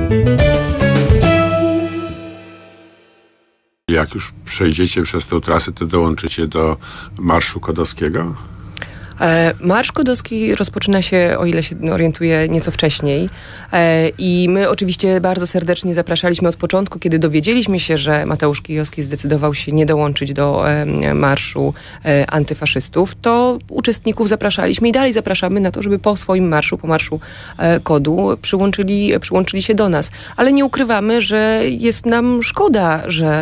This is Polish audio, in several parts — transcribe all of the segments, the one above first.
Jak już przejdziecie przez tę trasę, to dołączycie do Marszu Kodowskiego? Marsz Kodowski rozpoczyna się, o ile się orientuję, nieco wcześniej. I my oczywiście bardzo serdecznie zapraszaliśmy od początku, kiedy dowiedzieliśmy się, że Mateusz Kijowski zdecydował się nie dołączyć do marszu antyfaszystów, to uczestników zapraszaliśmy i dalej zapraszamy na to, żeby po swoim marszu, po Marszu Kodu przyłączyli się do nas. Ale nie ukrywamy, że jest nam szkoda, że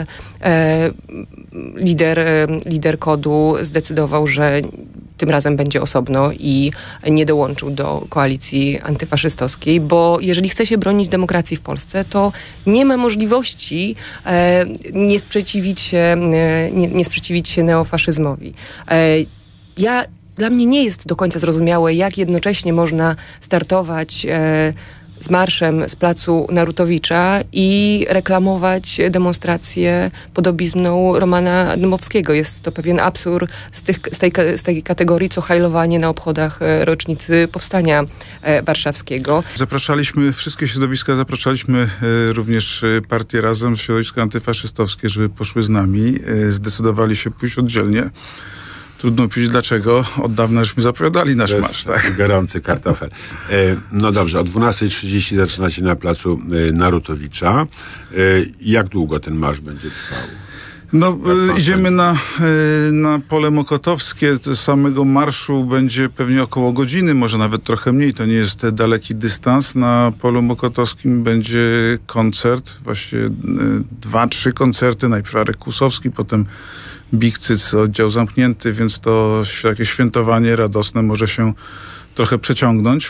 lider Kodu zdecydował, że tym razem będzie osobno i nie dołączył do koalicji antyfaszystowskiej, bo jeżeli chce się bronić demokracji w Polsce, to nie ma możliwości nie sprzeciwić się neofaszyzmowi. Dla mnie nie jest do końca zrozumiałe, jak jednocześnie można startować z marszem z placu Narutowicza i reklamować demonstrację podobizną Romana Dmowskiego. Jest to pewien absurd z tej kategorii, co hajlowanie na obchodach rocznicy Powstania Warszawskiego. Zapraszaliśmy wszystkie środowiska, zapraszaliśmy również partię Razem, środowiska antyfaszystowskie, żeby poszły z nami. Zdecydowali się pójść oddzielnie. Trudno powiedzieć dlaczego. Od dawna żeśmy zapowiadali nasz marsz. Tak? Gorący kartofel. No dobrze, o 12:30 zaczynacie na placu Narutowicza. Jak długo ten marsz będzie trwał? No, idziemy na pole mokotowskie. Samego marszu będzie pewnie około godziny, może nawet trochę mniej. To nie jest daleki dystans. Na polu mokotowskim będzie koncert, właśnie 2-3 koncerty. Najpierw Arek Kłusowski, potem Big Cyc, oddział zamknięty, więc to takie świętowanie radosne może się trochę przeciągnąć.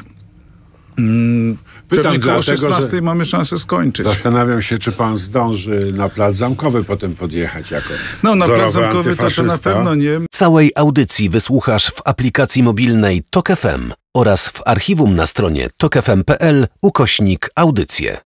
Pytam Pewnie koło dlatego, 16 że mamy szansę skończyć. Zastanawiam się, czy pan zdąży na plac Zamkowy potem podjechać jako na plac wzorowy Zamkowy to na pewno nie. Całej audycji wysłuchasz w aplikacji mobilnej TOK FM oraz w archiwum na stronie tokfm.pl/audycje.